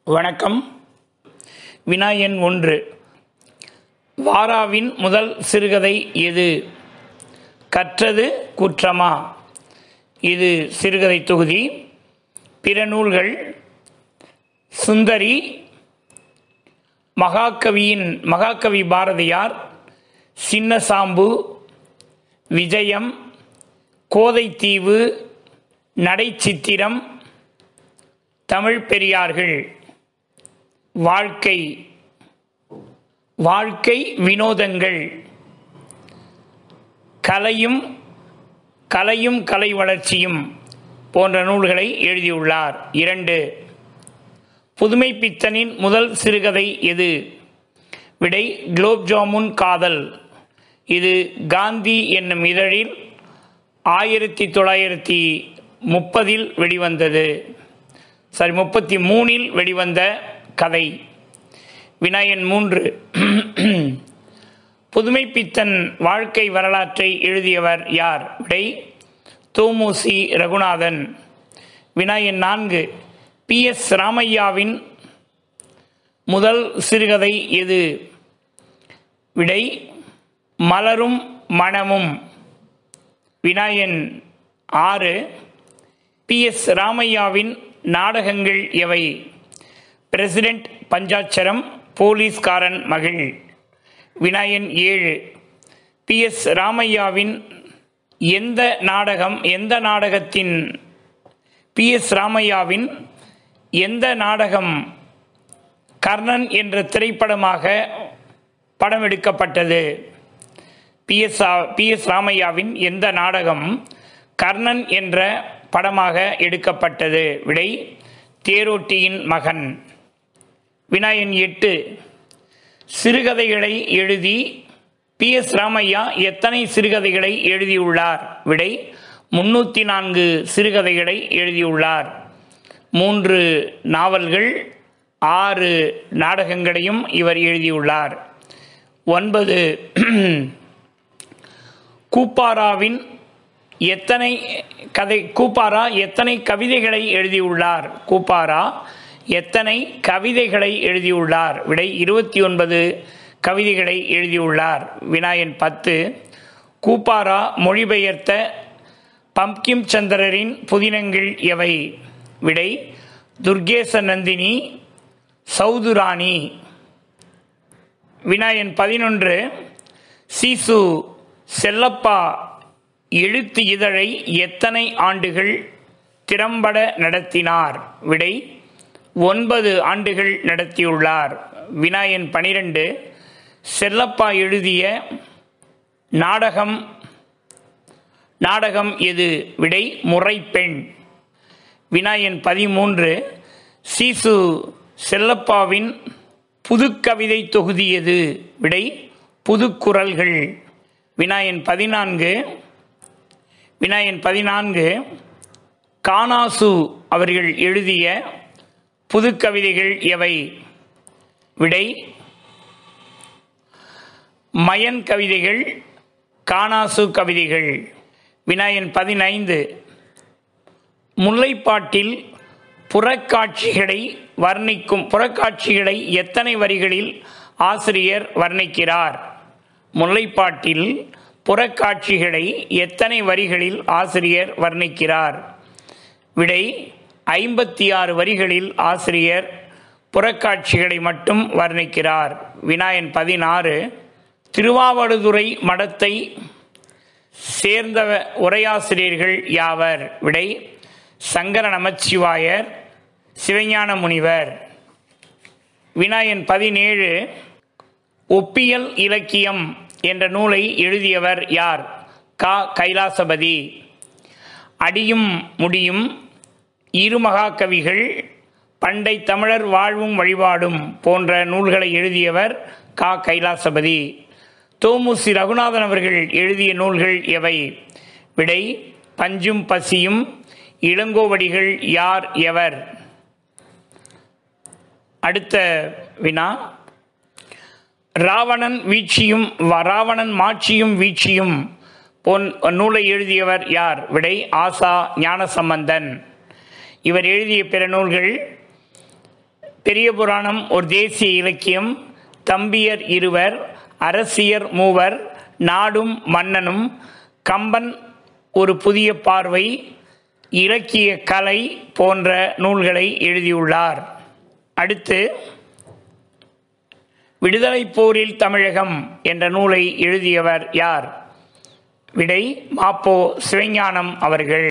வணக்கம். வினா எண் 1. வாராவின் முதல் சிறுகதை எது? கற்றது குற்றமா? இது சிறுகதை தொகுதி. பிற நூல்கள்: சுந்தரி, மகாகவி பாரதியார், சின்னசாம்பு, விஜயம், கோதைத்தீவு, நடைச்சித்திரம், தமிழ் பெரியார்கள். வாழ்க்கை வினோதங்கள், கலையும் கலை வளர்ச்சியும் போன்ற நூல்களை எழுதியுள்ளார். 2. புதுமைப்பித்தனின் முதல் சிறுகதை எது? விடை: குலோப் ஜாமுன் காதல். இது காந்தி என்னும் இதழில் 1930 வெளிவந்தது. 33 வெளிவந்த கதை. வினா எண் 3. புதுமைப்பித்தன் வாழ்க்கை வரலாற்றை எழுதியவர் யார்? விடை: தோமுசி ரகுநாதன். வினா எண் 4. PS ராமையாவின் முதல் சிறுகதை எது? விடை: மலரும் மணமும். வினா எண் 6. PS ராமையாவின் நாடகங்கள் எவை? பிரசிடென்ட் பஞ்சாட்சரம், போலீஸ்காரன் மகள். வினா எண் 7. PS ராமையாவின் எந்த நாடகம் கர்ணன் என்ற திரைப்படமாக படம் எடுக்கப்பட்டது? PS ராமையாவின் எந்த நாடகம் கர்ணன் என்ற படமாக எடுக்கப்பட்டது? விடை: தேரோட்டியின் மகன். வினா எண் 8. சிறுகதைகளை எழுதி PS ராமையா எத்தனை சிறுகதைகளை எழுதியுள்ளார்? விடை: 304 சிறுகதைகளை எழுதியுள்ளார். 3 நாவல்கள், 6 நாடகங்களையும் இவர் எழுதியுள்ளார். 9. கூப்பாரா எத்தனை கவிதைகளை எழுதியுள்ளார்? எத்தனை கவிதைகளை எழுதியுள்ளார்? விடை: 29 கவிதைகளை எழுதியுள்ளார். வினா எண் 10. கூப்பாரா மொழிபெயர்த்த பங்கிம் சந்திரரின் புதினங்கள் எவை? விடை: துர்கேச நந்தினி, சௌதுராணி. வினா எண் 11. சீசு செல்லப்பா எழுத்து இதழை எத்தனை ஆண்டுகள் திறம்பட நடத்தினார்? விடை: 9 ஆண்டுகள் நடத்தியுள்ளார். வினா எண் 12. செல்லப்பா எழுதிய நாடகம் எது? விடை: முறைப்பெண். வினா எண் 13. சீசு செல்லப்பாவின் புதுக்கவிதை தொகுதி எது? விடை: புதுக்குறள்கள். வினா எண் 14. கானாசு அவர்கள் எழுதிய புதுக்கவிதைகள் எவை? விடை: மயன் கவிதைகள், கானாசு கவிதைகள். வினா எண் 15. முல்லைப்பாட்டில் புறக்காட்சிகளை எத்தனை வரிகளில் ஆசிரியர் வர்ணிக்கிறார்? முல்லைப்பாட்டில் புறக்காட்சிகளை எத்தனை வரிகளில் ஆசிரியர் வர்ணிக்கிறார்? விடை: 56 வரிகளில் ஆசிரியர் புறக்காட்சிகளை மட்டும் வர்ணிக்கிறார். வினா எண் 16. திருவாவடுதுறை மடத்தை சேர்ந்த உரையாசிரியர்கள் யாவர்? விடை: சங்கர நமச்சிவாயர், சிவஞான முனிவர். வினா எண் 17. ஒப்பியல் இலக்கியம் என்ற நூலை எழுதியவர் யார்? கைலாசபதி. அடியும் முடியும், இரு மகாகவிகள், பண்டை தமிழர் வாழ்வும் வழிபாடும் போன்ற நூல்களை எழுதியவர் கைலாசபதி. தோமுசி ரகுநாதன் அவர்கள் எழுதிய நூல்கள் எவை? விடை: பஞ்சும் பசியும், இளங்கோவடிகள் யார் எவர்? அடுத்த வினா. ராவணன் மாட்சியும் வீழ்ச்சியும் நூலை எழுதியவர் யார்? விடை: ஆசா ஞானசம்பந்தன். இவர் எழுதிய பிற நூல்கள் பெரிய புராணம் ஒரு தேசிய இலக்கியம், தம்பியர் இருவர், அரசியர் மூவர், நாடும் மன்னனும், கம்பன் ஒரு புதிய பார்வை, இலக்கிய கலை போன்ற நூல்களை எழுதியுள்ளார். அடுத்து விடுதலைப் போரில் தமிழகம் என்ற நூலை எழுதியவர் யார்? விடை மாப்போ சிவஞானம் அவர்கள்.